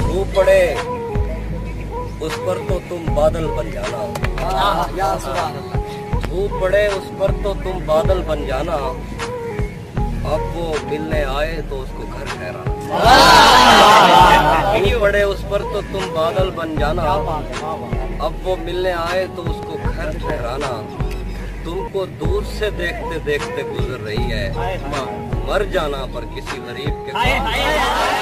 धूप पड़े उस पर तो तुम बादल बन जाना, धूप पड़े उस पर तो तुम बादल बन जाना, अब वो मिलने आए तो उसको घर ठहराना। धूप पड़े उस पर तो तुम बादल बन जाना, अब वो मिलने आए तो उसको घर ठहराना। तुमको दूर से देखते देखते गुजर रही है, मर जाना पर किसी गरीब के